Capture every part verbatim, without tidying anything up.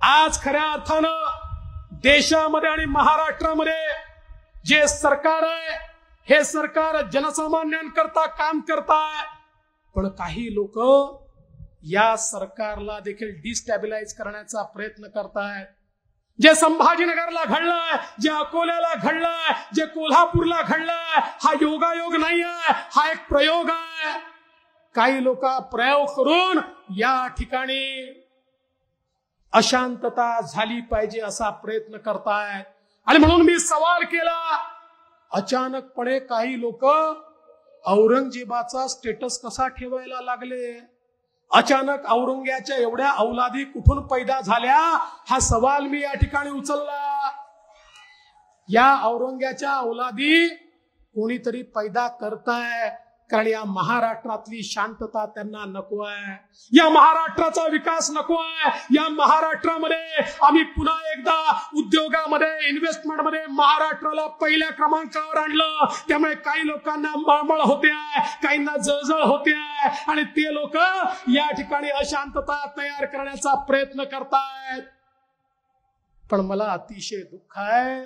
आज खऱ्या अर्थानं देशामध्ये आणि महाराष्ट्रामध्ये जे सरकार आहे हे सरकार जनसामान्यांकरता काम करताय, पण काही लोक या सरकारला देखील डिस्टॅबिलाइज करण्याचा प्रयत्न करतायत। जे संभाजीनगरला घडलंय, जे अकोल्याला घडलंय, जे कोल्हापूरला घडलंय, हा योगायोग नाही आहे, हा एक प्रयोग आहे। काही लोक प्रयोग करून या ठिकाणी अशांतता झाली पाहिजे असा प्रयत्न करतायत। आणि म्हणून मी सवाल केला, अचानकपणे काही लोक औरंगजेबाचा स्टेटस कसा ठेवायला लागले? अचानक औरंग्याच्या एवढ्या औलादी कुठून पैदा झाल्या? हा सवाल मी या ठिकाणी उचलला। या औरंग्याच्या औलादी कोणीतरी पैदा करताय, कारण या महाराष्ट्रातली शांतता त्यांना नको आहे, या महाराष्ट्राचा विकास नको आहे। या महाराष्ट्रामध्ये आम्ही पुन्हा एकदा उद्योगामध्ये, इन्व्हेस्टमेंटमध्ये महाराष्ट्राला पहिल्या क्रमांकावर आणलं। त्यामुळे काही लोकांना मळमळ होते आहे, काहींना जळजळ होते आहे, आणि ते लोक या ठिकाणी अशांतता तयार करण्याचा प्रयत्न करतायत। पण मला अतिशय दुःख आहे,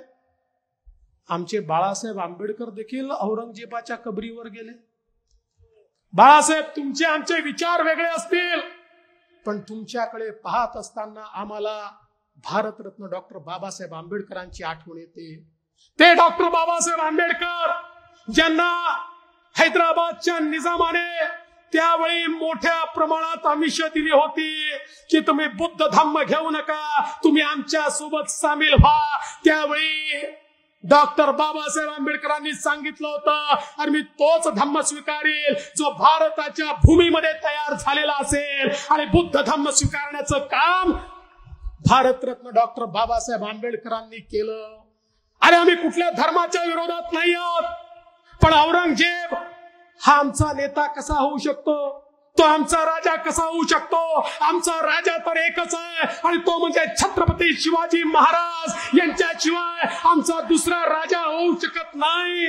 आमचे बाळासाहेब आंबेडकर देखील औरंगजेबाच्या कबरीवर गेले। बाळासाहेब, तुमचे आमचे विचार वेगळे असतील, पण तुमच्याकडे पाहत असताना आम्हाला भारतरत्न डॉक्टर बाबासाहेब आंबेडकरांची आठवण येते। ते डॉक्टर बाबासाहेब आंबेडकर ज्यांना हैदराबादच्या निजामाने त्यावेळी मोठ्या प्रमाणात आमिष दिली होती की तुम्ही बुद्ध धम्म घेऊ नका, तुम्ही आमच्या सोबत सामील व्हा। त्यावेळी डॉक्टर बाबासाहेब आंबेडकरांनी सांगितलं होतं, अरे मी तोच धम्म स्वीकारेल जो भारताच्या भूमीमध्ये तयार झालेला असेल। आणि बुद्ध धम्म स्वीकारण्याचं काम भारतरत्न डॉक्टर बाबासाहेब आंबेडकरांनी केलं। अरे आम्ही कुठल्या धर्माच्या विरोधात नाही आहोत, पण औरंगजेब हा आमचा नेता कसा होऊ शकतो? तो आमचा राजा कसा होऊ शकतो? आमचा राजा तर एकच आहे, आणि तो म्हणजे छत्रपती शिवाजी महाराज यांच्याशिवाय आमचा दुसरा राजा होऊ शकत नाही।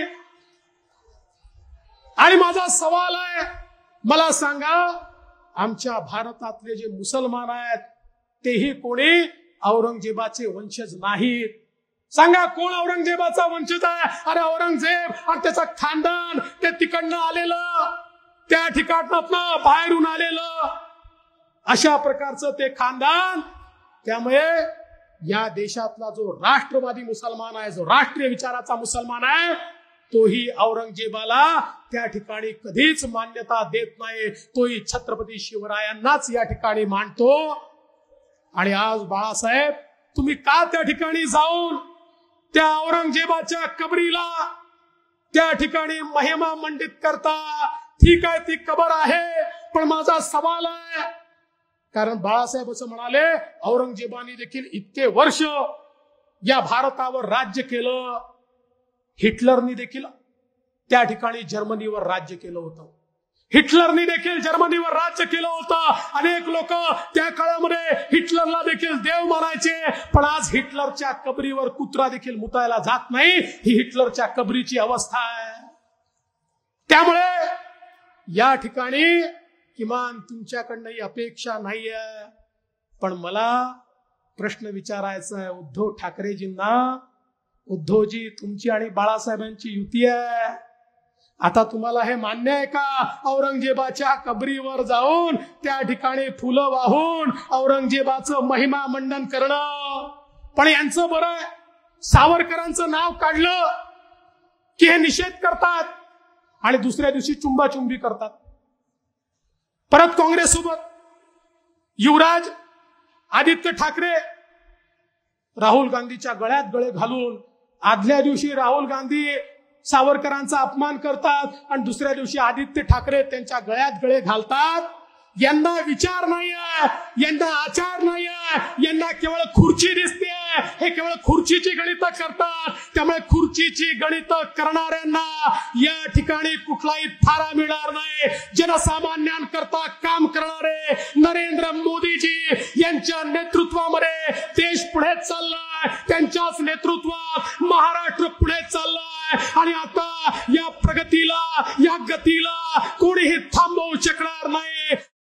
आणि माझा सवाल आहे, मला सांगा, आमच्या भारतातले जे मुसलमान आहेत तेही कोणी औरंगजेबाचे वंशज नाहीत। सांगा, कोण औरंगजेबाचा वंशज आहे? अरे औरंगजेब आणि त्याचा खानदान, ते तिकडनं आलेलं, त्या ठिकाणातनं बाहेरून आलेलं, अशा प्रकारचं ते खानदान। त्यामुळे या देशातला जो राष्ट्रवादी मुसलमान आहे, जो राष्ट्रीय विचाराचा मुसलमान आहे, तोही औरंगजेबाला त्या ठिकाणी कधीच मान्यता देत नाही, तोही छत्रपती शिवरायांनाच या ठिकाणी मानतो। आणि आज बाळासाहेब, तुम्ही का त्या ठिकाणी जाऊन त्या औरंगजेबाच्या कबरीला त्या ठिकाणी महिमा मंडित करता? ठीक आहे, ती कबर आहे, पण माझा सवाल आहे, कारण बाळासाहेब असं म्हणाले, औरंगजेबाने देखील इतके वर्ष या भारतावर राज्य केलं, हिटलरनी देखील त्या ठिकाणी जर्मनीवर राज्य केलं होतं, हिटलरनी देखील जर्मनीवर राज्य केलं होतं। अनेक लोक त्या काळामध्ये हिटलरला देखील देव मानायचे, पण आज हिटलरच्या कबरीवर कुत्रा देखील मुतायला जात नाही, ही हिटलरच्या कबरीची अवस्था आहे। त्यामुळे या ठिकाणी किमान तुमच्याकडनं ही अपेक्षा नाहीये, पण मला प्रश्न विचारायचा आहे उद्धव ठाकरेजींना। उद्धवजी, तुमची आणि बाळासाहेबांची युती आहे, आता तुम्हाला हे मान्य आहे का औरंगजेबाच्या कबरीवर जाऊन त्या ठिकाणी फुलं वाहून औरंगजेबाचं महिमा मंडन करणं? पण यांचं बरं, सावरकरांचं नाव काढलं की हे निषेध करतात आणि दुसऱ्या दिवशी चुंबाचुंबी करतात। परत काँग्रेस सोबत युवराज आदित्य ठाकरे राहुल गांधीच्या गळ्यात गळे घालून आदल्या दिवशी राहुल गांधी सावरकरांचा अपमान करतात आणि दुसऱ्या दिवशी आदित्य ठाकरे त्यांच्या गळ्यात गळे घालतात। यांना विचार नाही आहे, यांना आचार नाही आहे, यांना केवळ खुर्ची दिसते, हे केवळ खुर्चीची गणितं करतात। त्यामुळे खुर्चीची गणितं करणाऱ्यांना या ठिकाणी कुठलाही थारा मिळणार नाही। जनसामान्यांकरता काम करणारे नरेंद्र मोदीजी यांच्या नेतृत्वामध्ये देश पुढे चाललाय, त्यांच्याच नेतृत्वात